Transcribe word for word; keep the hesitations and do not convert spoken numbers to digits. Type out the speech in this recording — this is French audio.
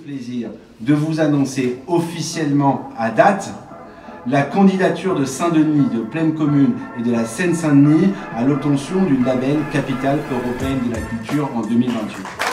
plaisir de vous annoncer officiellement à date la candidature de Saint-Denis, de Plaine Commune et de la Seine-Saint-Denis à l'obtention du label Capitale européenne de la culture en deux mille vingt-huit.